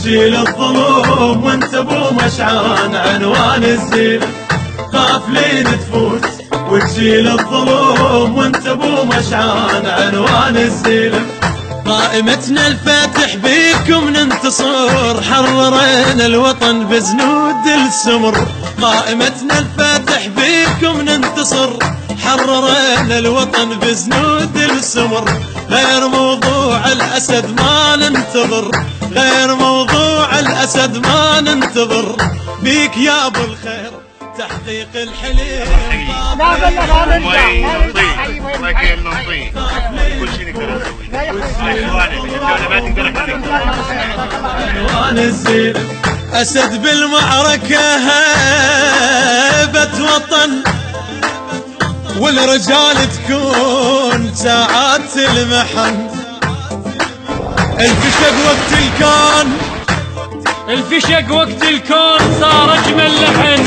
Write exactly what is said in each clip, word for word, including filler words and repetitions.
وتشيل الظلوم وانت ابو مشعان عنوان الزين. خاف لين تفوز وتشيل الظلوم وانت ابو مشعان عنوان الزين. قائمتنا الفاتح بيكم ننتصر، حررنا الوطن بزنود السمر. قائمتنا الفاتح بيكم ننتصر، حررنا الوطن بزنود السمر. غير موضوع الأسد ما ننتظر، غير موضوع الأسد ما ننتظر. بيك يا أبو الخير تحقيق الحلم. لا بلا ما نرجع ما نرجع الله يكرم نعطيه كل شيء نقدر نسويه. الدولة ما تقدر عنوان الزين. أسد بالمعركة هيبة وطن، والرجال تكون ساعات المحن. الفشق وقت الكون، الفشق وقت الكون صار اجمل لحن.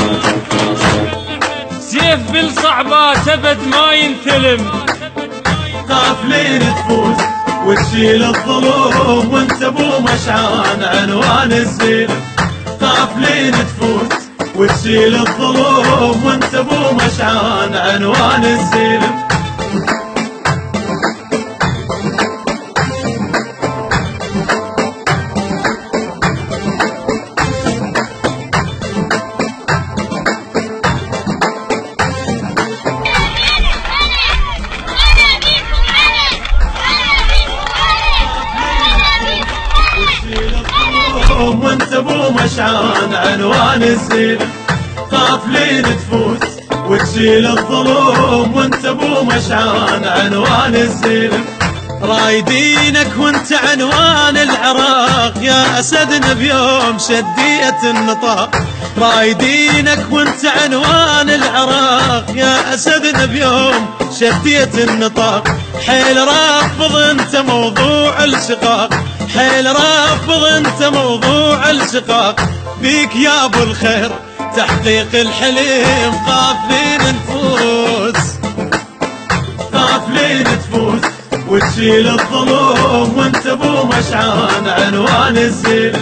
سيف بالصعبات ابد ما ينثلم. خاف لين تفوز وتشيل الظلوم وانت ابو مشعان عنوان الزين. خاف لين تفوز وتشيل الظلوم وانت ابو مشعان عنوان الزين. وانت ابو مشعان عنوان الزين. خاف لين تفوز وتشيل الظلوم وانت ابو مشعان عنوان الزين. رايدينك وانت عنوان العراق يا اسدنا بيوم شدية النطاق. رايدينك وانت عنوان العراق يا اسدنا بيوم شدية النطاق. حيل رافض انت موضوع الشقاق، حيل رافض انت موضوع الشقاق. بيك يا ابو الخير تحقيق الحلم. خاف لين نفوز، خاف لين تفوز وتشيل الظلوم وانت ابو مشعان عنوان الزين.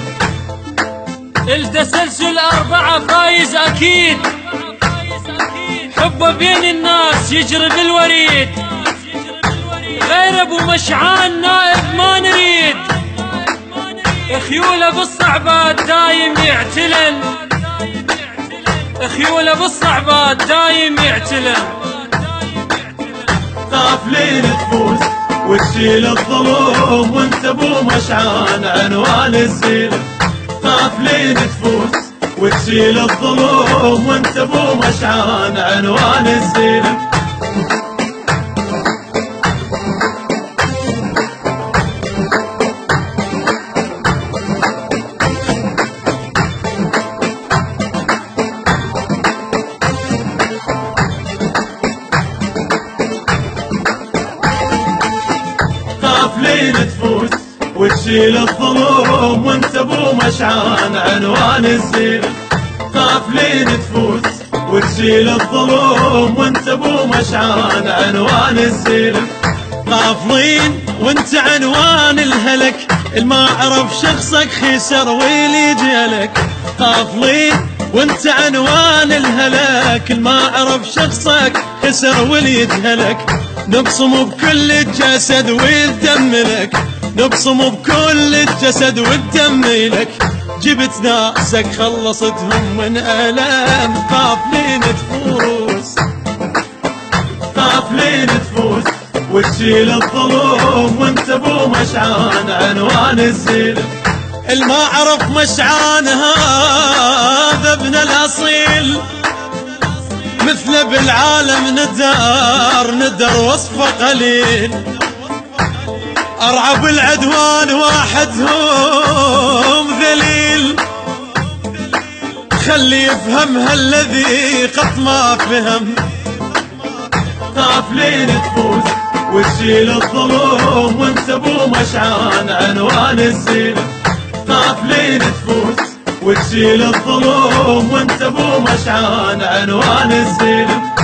التسلسل أربعة فايز أكيد، حبه بين الناس يجري بالوريد. غير ابو مشعان نائب ما نريد. خيوله بالصعبات دايم يعتلن، خيوله بالصعبات دايم يعتلن. خاف لين تفوز وتشيل الظلوم وانت ابو مشعان عنوان الزين. خاف لين تفوز وتشيل الظلوم وانت ابو مشعان عنوان الزين. خاف لين تفوز وتشيل الظلوم وانت ابو مشعان عنوان الزين. خاف لين تفوز وتشيل الظلوم وانت ابو مشعان عنوان الزين. قافضين وانت عنوان الهلك، الما عرف شخصك خسر ويلي جالك. قافضين وانت عنوان الهلك، الما عرف شخصك خسر واللي يجهلك. نبصم بكل الجسد والدم لك، نبصم بكل الجسد والدم لك. جبت ناسك خلصتهم من ألم. خاف لين تفوز، خاف لين تفوز وتشيل الظلوم وانت ابو مشعان عنوان الزين. الما عرف مشعان هذا ابن الأصيل، مثله بالعالم ندار ندر وصفه قليل. أرعب العدوان واحدهم ذليل، خلي يفهمها الذي قط ما فهم. خاف لين تفوز وتشيل الظلوم وانت ابو مشعان عنوان الزين. خاف لين تفوز وتشيل الظلوم وانت ابو مشعان عنوان الزين.